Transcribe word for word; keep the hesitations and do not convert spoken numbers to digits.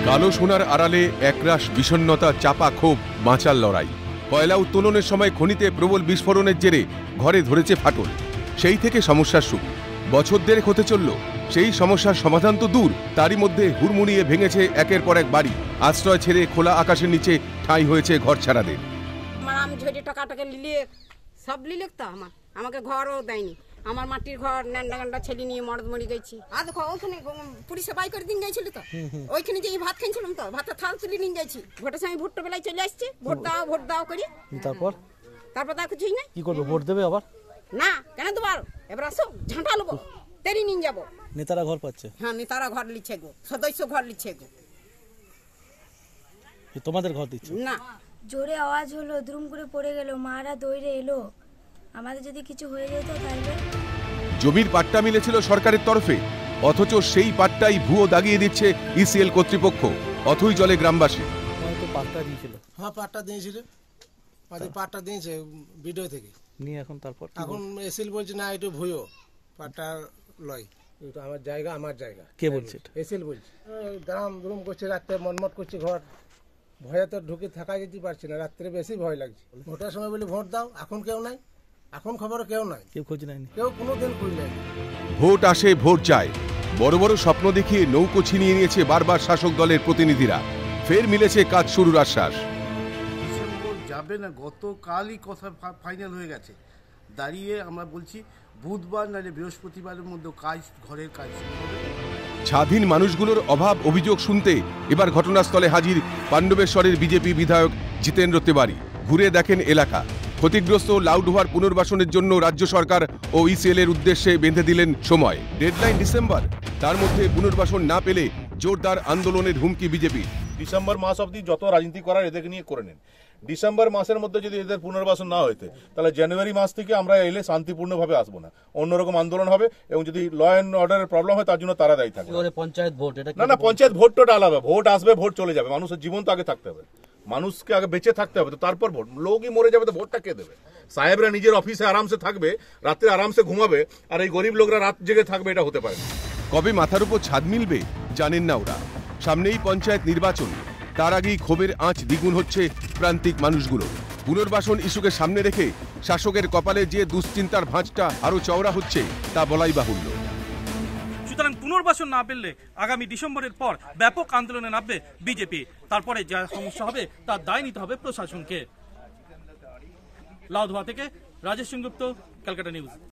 কালো সোনার আড়ালে একরাশ বিষণ্ণতা, চাপা ক্ষোভ, বাঁচার লড়াই। কয়লা উত্তোলনের সময় খনিতে প্রবল বিস্ফোরণের জেরে ঘরে ধরেছে ফাটল। সেই থেকে সমস্যার শুরু। বছর দেড়েক হতে চলল। সেই সমস্যার সমাধান তো দূর, তারই মধ্যে হুড়মুড়িয়ে ভেঙেছে একের পর এক বাড়ি। আশ্রয় ছেড়ে খোলা আকাশের নিচে ঠাঁই হয়েছে ঘর ছাড়াদের। আমি ঝড়ে টাকা টাকা লিলিয়ে সব লিলে তো আমার আমাকে ঘরও দেয়নি। আমার মাটির ঘর ন্যান্ডা গান্ডা ছেলে নিয়ে মরদ মরি গেছি। আর দেখো ওখানে পুলিশে বাই করে দিন গেছিল তো, ওইখানে যে ভাত খাইছিলাম তো, ভাতের থাল তুলে নিয়ে গেছি। ভোটের সময় ভোটটা বেলায় চলে আসছে, ভোট দাও ভোট দাও করি। তারপর তারপর তা কিছুই না। কি করবে? ভোট দেবে আবার? না কেন দেবো? এবার আসো ঝাঁটা নেবো, তেরি নিয়ে যাবো। নেতারা ঘর পাচ্ছে? হ্যাঁ নেতারা ঘর লিচ্ছে গো, সদস্য ঘর লিচ্ছে গো। তোমাদের ঘর দিচ্ছে না? জোরে আওয়াজ হলো, দ্রুম করে পড়ে গেল, মারা দৌড়ে এলো। আমাদের যদি কিছু হয়ে যেত তাহলে। জমির পাট্টা মিলেছিল সরকারের তরফে, অথচ সেই পাট্টাই ভুয়ো দাগিয়ে দিচ্ছে ইসিএল কর্তৃপক্ষ। অথই জলে গ্রামবাসী। পাট্টা দিয়েছিল? হ্যাঁ পাট্টা দিয়েছিল, পাট্টা দিয়েছে ভিডিও থেকে নিয়ে। এখন তারপর এখন এসিএল বলছে না এটা ভুয়ো পাট্টা লয়, এটা আমার জায়গা আমার জায়গা। কে বলছে? এসিএল বলছে। গ্রাম দ্রুম করছে, রাত্রে মনমট করছে ঘর, ভয়ে তো ঢুকে থাকা যেতে পারছি না, রাত্রে বেশি ভয় লাগছে। ভোটের সময় বলি ভোট দাও, এখন কেউ নাই, এখন খবর কেউ নাই, কেউ খোঁজ নেয়নি, কেউ কোনোদিন খোঁজ নেয়নি। ভোট আসে ভোট যায়, বড় বড় স্বপ্ন দেখিয়ে নৌকো ছিনিয়ে নিয়েছে বারবার শাসক দলের প্রতিনিধিরা। ফের মিলেছে কাজ শুরুর আশ্বাস। ডিসেম্বর যাবে না, গতকালই কথা ফাইনাল হয়ে গেছে। দাঁড়িয়ে আমরা বলছি বুধবার নাহলে বৃহস্পতিবারের মধ্যে কাজ, ঘরের কাজ শুরু হবে। স্বাধীন মানুষগুলোর অভাব অভিযোগ শুনতে এবার ঘটনাস্থলে হাজির পাণ্ডবেশ্বরের বিজেপি বিধায়ক জিতেন্দ্র তেওয়ারি। ঘুরে দেখেন এলাকা। ক্ষতিগ্রস্ত লাউডোহার পুনর্বাসনের জন্য রাজ্য সরকার ও ইসিএল এর উদ্দেশ্যে বেঁধে দিলেন সময়। ডেডলাইন ডিসেম্বর, তার মধ্যে পুনর্বাসন না পেলে জোরদার আন্দোলনের হুমকি বিজেপি। ডিসেম্বর মাস অবধি যত রাজনীতি করার এদেরকে নিয়ে করে নিন। ডিসেম্বর মাসের মধ্যে যদি এদের পুনর্বাসন না হইতে, তাহলে জানুয়ারি মাস থেকে আমরা এলে শান্তিপূর্ণভাবে আসবো না, অন্যরকম আন্দোলন হবে। এবং যদি ল অ্যান্ড অর্ডারের প্রবলেম হয় তার জন্য তারা দায়ী থাকবে। পঞ্চায়েত ভোট? না না, পঞ্চায়েত ভোটটা আলাদা। ভোট আসবে, ভোট চলে যাবে। মানুষের জীবন তো আগে থাকতে হবে, মানুষকে আগে বেঁচে থাকতে হবে, তো তারপর ভোট। লোকই মরে যাবে তো ভোটটা কে দেবে? সাহেবরা নিজের অফিসে আরামসে থাকবে, রাত্রে আরামসে ঘুমাবে, আর এই গরিব লোকরা রাত জেগে থাকবে, এটা হতে পারে না। কবে মাথার উপর ছাদ মিলবে জানেন না ওরা। সামনেই পঞ্চায়েত নির্বাচন, তার আগেই ক্ষোভের আঁচ দ্বিগুণ হচ্ছে প্রান্তিক মানুষগুলো। পুনর্বাসন ইস্যুকে সামনে রেখে শাসকের কপালে যে দুশ্চিন্তার ভাঁজটা আরো চওড়া হচ্ছে তা বলাই বাহুল্য। সুতরাং পুনর্বাসন না পেলে আগামী ডিসেম্বরের পর ব্যাপক আন্দোলনে নামবে বিজেপি। তারপরে যা সমস্যা হবে তার দায় নিতে হবে প্রশাসনকে। লাউদোহা থেকে রাজেশ সেনগুপ্ত, ক্যালকাটা নিউজ।